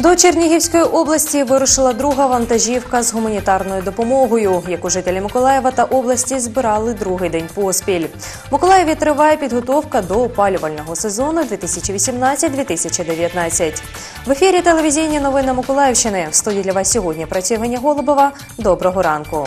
До Чернігівської області вирушила друга вантажівка з гуманітарною допомогою, яку жителі Миколаєва та області збирали другий день поспіль. В Миколаєві триває підготовка до опалювального сезону 2018-2019. В ефірі телевізійні новини Миколаївщини. В студії для вас сьогодні працює Ганя Голубова. Доброго ранку.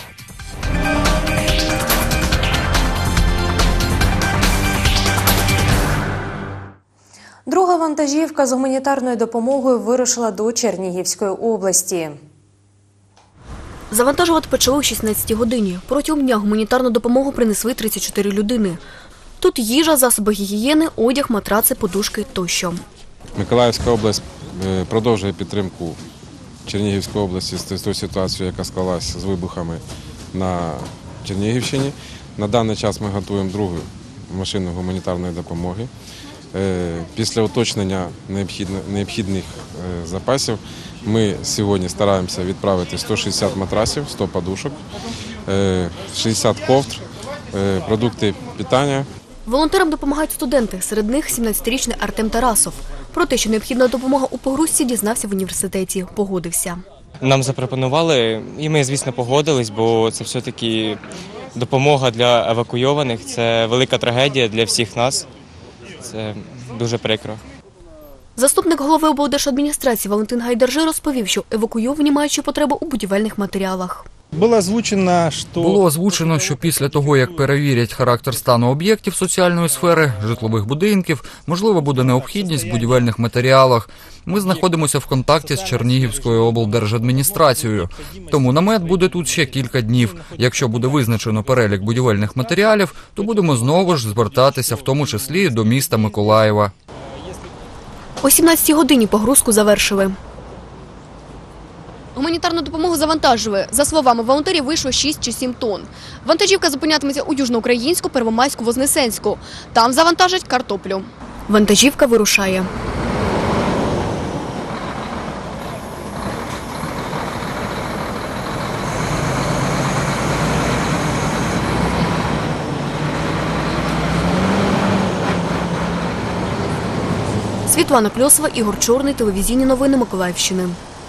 Друга вантажівка з гуманітарною допомогою вирушила до Чернігівської області. Завантажувати почали о 16 годині. Протягом дня гуманітарну допомогу принесли 34 людини. Тут їжа, засоби гігієни, одяг, матраци, подушки тощо. Миколаївська область продовжує підтримку Чернігівської області з тією ситуацією, яка склалася з вибухами на Чернігівщині. На даний час ми готуємо другу машину гуманітарної допомоги. Після уточнення необхідних запасів ми сьогодні стараємося відправити 160 матрасів, 100 подушок, 60 ковдр, продукти питання. Волонтерам допомагають студенти, серед них 17-річний Артем Тарасов. Про те, що необхідна допомога у погрузці, дізнався в університеті, погодився. Нам запропонували, і ми, звісно, погодились, бо це все-таки допомога для евакуйованих, це велика трагедія для всіх нас. Це дуже прикро. Заступник голови облдержадміністрації Валентин Гайдаржи розповів, що евакуйовані мають потребу у будівельних матеріалах. Було озвучено, що після того, як перевірять характер стану об'єктів соціальної сфери, житлових будинків, можливо, буде необхідність в будівельних матеріалах. Ми знаходимося в контакті з Чернігівською облдержадміністрацією, тому намет буде тут ще кілька днів. Якщо буде визначено перелік будівельних матеріалів, то будемо знову ж звертатися, в тому числі до міста Миколаєва. О 17 годині погрузку завершили. Гуманітарну допомогу завантажили. За словами волонтерів, вийшло 6 чи 7 тонн. Вантажівка зупинятиметься у Южноукраїнську, Первомайську, Вознесенську. Там завантажать картоплю. Вантажівка вирушає. Світлана Кльосова, Ігор Чорний, телевізійні новини Миколаївщини.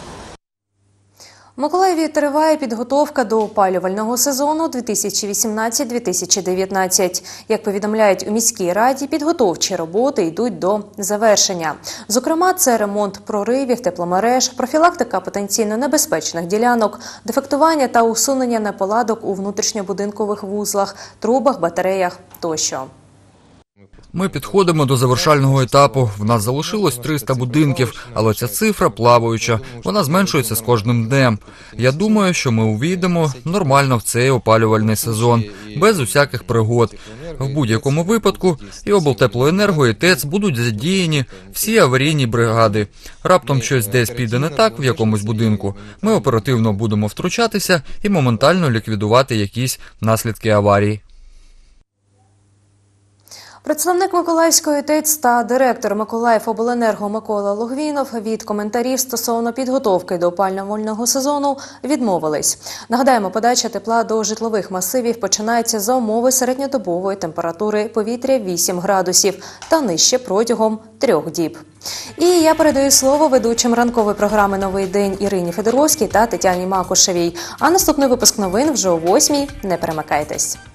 В Миколаєві триває підготовка до опалювального сезону 2018-2019. Як повідомляють у міській раді, підготовчі роботи йдуть до завершення. Зокрема, це ремонт проривів, тепломереж, профілактика потенційно небезпечних ділянок, дефектування та усунення неполадок у внутрішньобудинкових вузлах, трубах, батареях тощо. Ми підходимо до завершального етапу. В нас залишилось 300 будинків, але ця цифра плаваюча. Вона зменшується з кожним днем. Я думаю, що ми увійдемо нормально в цей опалювальний сезон, без усяких пригод. В будь-якому випадку і облтеплоенерго, і ТЕЦ будуть задіяні всі аварійні бригади. Раптом щось десь піде не так в якомусь будинку, ми оперативно будемо втручатися і моментально ліквідувати якісь наслідки аварії. Представник Миколаївської ТЕЦ та директор Миколаївобленерго Микола Логвінов від коментарів стосовно підготовки до опалювального сезону відмовились. Нагадаємо, подача тепла до житлових масивів починається за умови середньодобової температури повітря 8 градусів та нижче протягом 3 діб. І я передаю слово ведучим ранкової програми «Новий день» Ірині Федоровській та Тетяні Макушевій. А наступний випуск новин вже о 8:00. Не перемикайтесь.